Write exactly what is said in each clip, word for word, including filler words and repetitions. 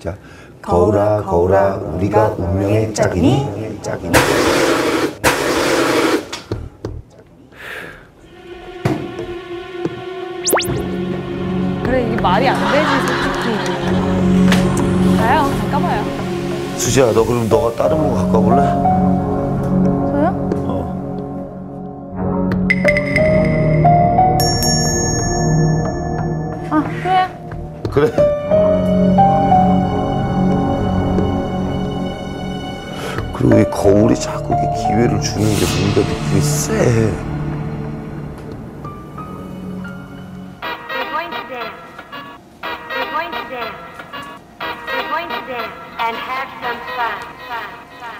시작. 거울아 거울아 우리가 운명의 짝이니 짝이니. 그래 이게 말이 안 되지 솔직히. 가요. 가봐요. 수지야 너 그럼 너가 다른 분 갖고 와볼래? 저요? 어. 아 그래. 그래. 그리고 이 거울이 자꾸 이렇게 기회를 주는 게 뭔가 느낌이 세. We're going to dance. We're going to dance. We're going to dance and have some fun. Fun. Fun.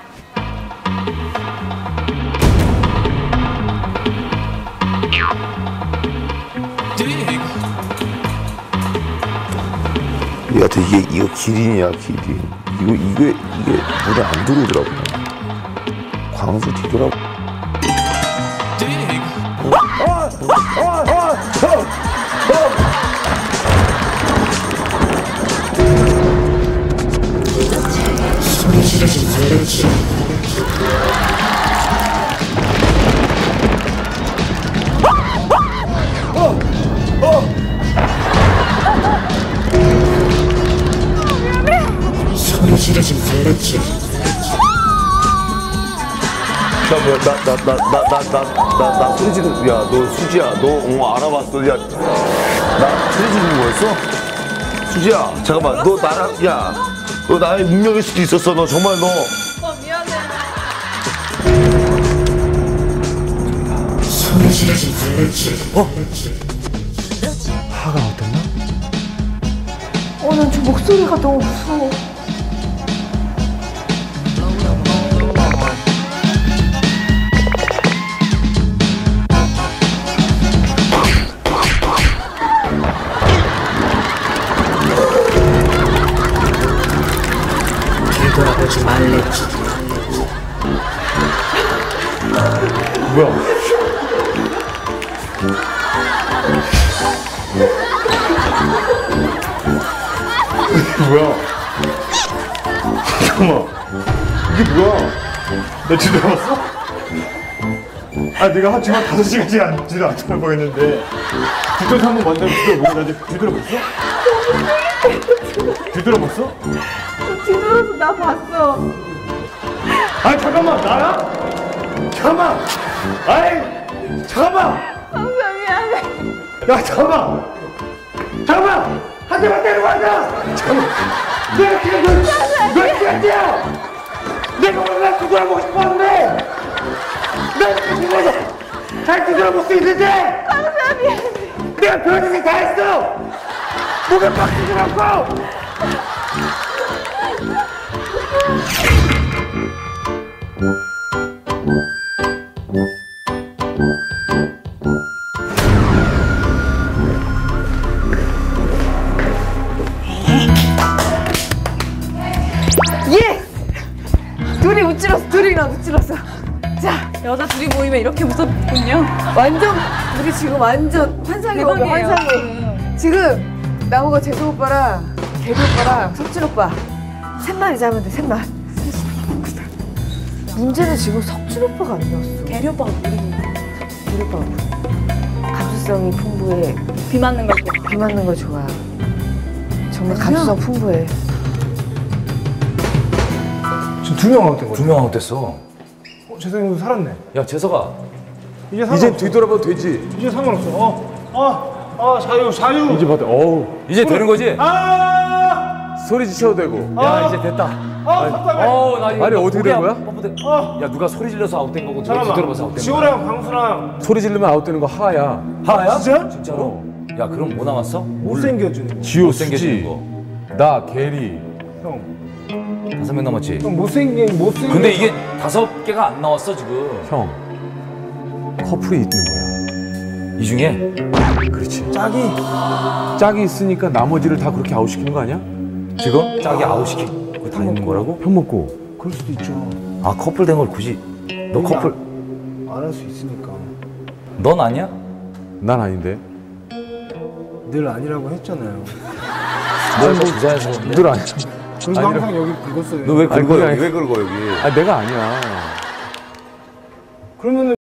얘한테 이게 이거 기린이야 기린. 이거 이게 이게 눈에 안 들어오더라고. 광수 뒤돌아. 소리 지르지 말랬지. 소리 지르지 말랬지. 나나나나나나나나 소리 지르. 야 너 수지야 너 어, 알아봤어. 야 나 소리 지르는 거였어? 수지야 잠깐만 너 나랑 야 너 나의 운명일 수도 있었어. 너 정말 너. 어 미안해. 소리 지르지 말랬지. 어? 화가 어땠나? 어 난 저 목소리가 너무 무서워. 뒤돌아보지 말랬지. 뭐야? 뭐야? 잠깐만. 이게 뭐야? 나 뒤돌아봤어? 아, 내가 한 지금 다섯 시간씩 안 뒤를 안 쳐다보겠는데. 뒤돌아서 한번 만나면 뒤돌아보고 나 이제 뒤돌아봤어? 뒤돌아봤어? 뒤돌아서 나 봤어. 아, 잠깐만, 나야? 잠깐만! 아이! 잠깐만! 광수야 미안해. 야, 잠깐만! 잠깐만! 한 대만 때리고 앉아! 잠깐만! 내가 지금 너, 너 시간이야! 내가 오늘 날 뒤돌아보고 싶었는데! 내가 뒤돌아서 잘 뒤돌아볼 수 있는데! 광수야 미안해. 내가 별짓을 다 했어! 목에 빡치지 않고! 예! 둘이 무찔렀어. 둘이나 무찔렀어. 자, 여자 둘이 모이면 이렇게 무섭군요. 완전 우리 지금 완전 환상이 오고 환상이. 지금 나보고 재수 오빠랑 개비 오빠랑 석진 오빠 셋만 이제 하면 돼. 셋만. 문제는 지금 석진 오빠가 안 나왔어. 개리 오빠가 모르겠네. 개비 오빠가 감수성이 풍부해. 비 맞는 거 좋아. 비 맞는 거 좋아. 정말 감수성 풍부해. 지금 두 명 아웃된 거야. 두 명 아웃됐어. 어, 재석이 살았네. 야 재석아. 이제 상관없어. 이제 뒤돌아봐도 되지. 이제 상관없어. 어, 어, 어, 자유, 자유. 이제 봐도 어우. 이제 되는 거지? 아! 소리 지쳐도 되고. 아! 야 이제 됐다. 아, 답답해. 어우 나 이거 아니, 어떻게 된 거야? 어. 야 누가 소리 질러서 아웃된 거고 누가 뒤돌아봐서 아웃된 거야? 지호랑 광수랑 소리 지르면 아웃되는 거 하야. 하야? 진짜? 진짜로? 야 그럼 뭐 남았어? 못생겨지는 거. 지호 못생겨지는 거. 나 게리. 형, 다섯 명 남았지. 형 못생긴 못생긴. 근데 이게 다섯 개가 안 나왔어 지금. 형, 커플이 있는 거야. 이 중에? 그렇지. 짝이. 짝이 있으니까 나머지를 다 그렇게 아웃시키는 거 아니야? 지금 짝이 아웃시키고 다 있는 거라고? 형 먹고. 그럴 수도 있죠. 아 커플 된 걸 굳이 너 커플 안 할 수 있으니까. 넌 아니야? 난 아닌데. 늘 아니라고 했잖아요. 너 부자연스러운데? 늘 아니야. 그래서 항상 여기 긁었어요. 너 왜 아니, 긁어 그게 여기? 아니- 왜 긁어 여기? 아 내가 아니야. 그러면은